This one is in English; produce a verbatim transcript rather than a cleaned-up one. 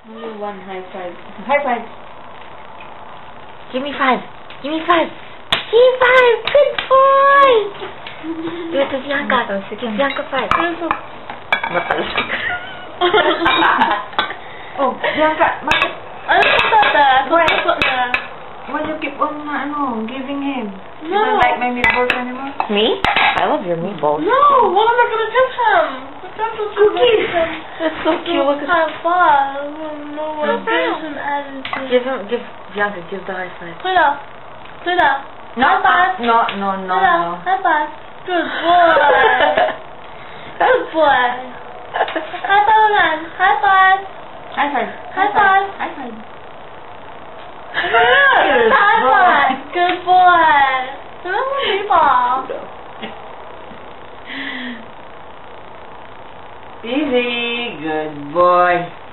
Only one high five. High five. Give me five. Give me five. Give me five. Good boy. Do it to Bianca though. So give Bianca five. Matalasok. Oh, Bianca, bakit? Ano ba tata? Suko na. Why you keep on, ano, giving him? No. You don't like my meatballs anymore? Me? I love your meatballs. No, what am I gonna give him? Cookies. That's so cute. Look at high five. No one gives him attitude. Give him, give Bianca, give the high five. Put up. Put up. No, High five. no, no, no, Put up. no. High five. Good boy. Good boy. High five again. High five. High five. High five. High five. Good high five. Good boy. Remember me, Bob? Easy, good boy.